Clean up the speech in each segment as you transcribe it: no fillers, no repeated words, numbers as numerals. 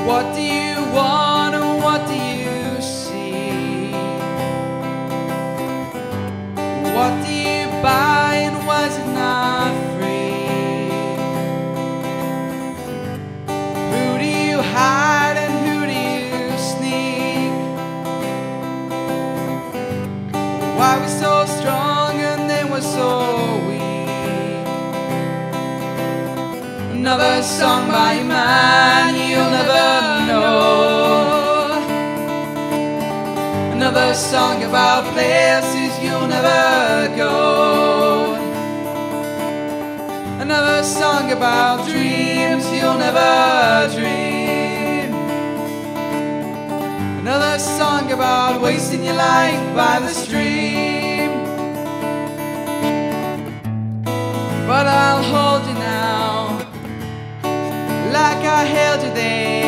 What do you want and what do you see? What do you buy and was it not free? Who do you hide and who do you sneak? Why we so strong and then we're so weak? Another song by a man you'll never know. Another song about places you'll never go. Another song about dreams you'll never dream. Another song about wasting your life by the stream. But I'll hold you now, like I held you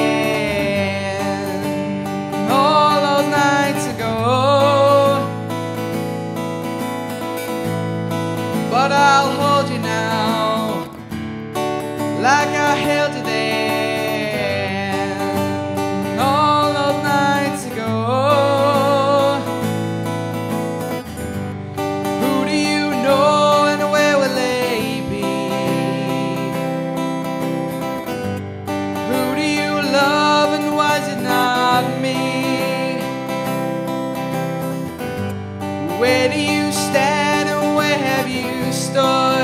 then, all those nights ago. But I'll hold you now, like I held you then, all those nights ago. Who do you know and where will they be? Who do you love and was it not me? Where do you stand and where have you stood?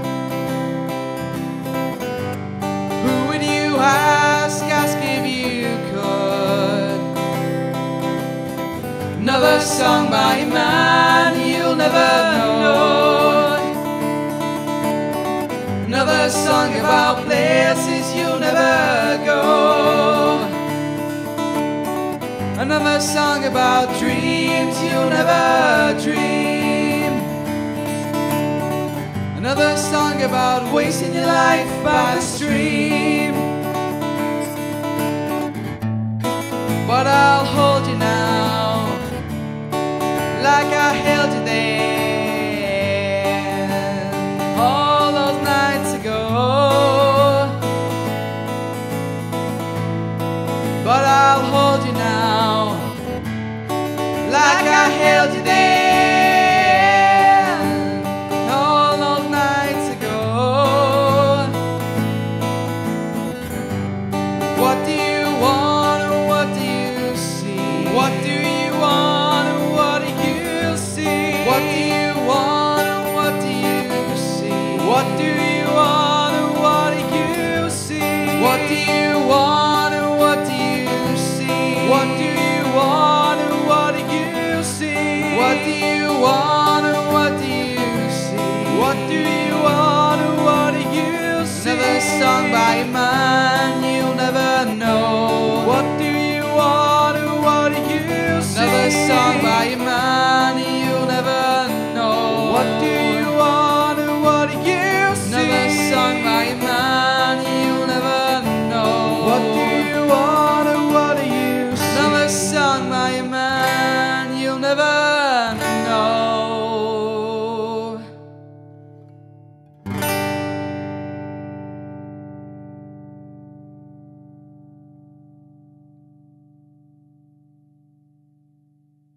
Who would you ask if you could? Another song by a man you'll never know. Another song about places you'll never go. Another song about dreams you'll never dream. Another song about wasting your life by the stream. But I'll hold you now, like I held you then, all those nights ago. But I'll hold you now, like I held you then, all those nights ago. What do you want and what do you see? What do you want and what do you see? What do you want and what do you see? What do you want and what do you see? What do you want and what do you see? What do you want and what do you see? What do you want and what do you see? What do you want and what do you see? Another song by a man you'll never know. What do you want and what do you see? Another song by a man